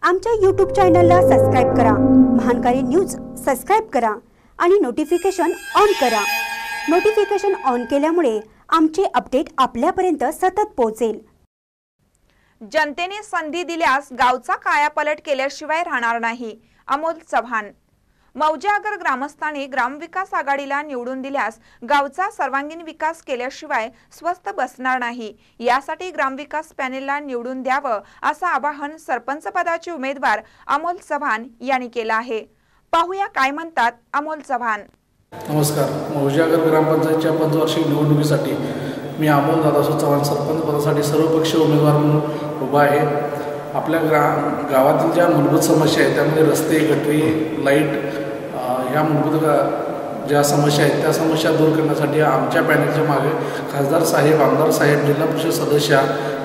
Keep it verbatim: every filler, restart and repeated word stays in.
आमच्या यूट्यूब चॅनलला सबस्क्राइब करा, महानकारी न्यूज सबस्क्राइब करा आणि नोटिफिकेशन ऑन करा। नोटिफिकेशन ऑन केल्यामुळे आमचे अपडेट आपल्यापर्यंत सतत पोहोचेल। जनतेने संधी दिल्यास गावचा कायापालट केल्याशिवाय राहणार नाही, अमोल चव्हाण। मौजागर ग्रामस्थांनी ग्रामविकास आघाडीला निवडून दिल्यास गावचा सर्वांगीण विकास केल्याशिवाय स्वस्थ बसणार नाही। यासाठी ग्रामविकास पॅनेलला निवडून द्यावं असं आवाहन सरपंच पदाचे उमेदवार अमोल चव्हाण यांनी केलं आहे। पाहूया काय म्हणतात अमोल चव्हाण। नमस्कार। मौजागर ग्रामपंचायतच्या पंचवार्षिक निवडणुकीसाठी मी अमोल दादासो चव्हाण सरपंच पदासाठी सर्वपक्षीय उमेदवार म्हणून उभा आहे। आपल्या ग्रा गावातील ज्या मूलभूत समस्या आहेत त्यामध्ये रस्ते, गटरी, लाईट ह्या मूलभूत ज्या समस्या आहेत त्या समस्या दूर करण्यासाठी आमच्या पॅनलच्या मागे खासदार साहेब, आमदार साहेब, जिल्हा परिषद सदस्य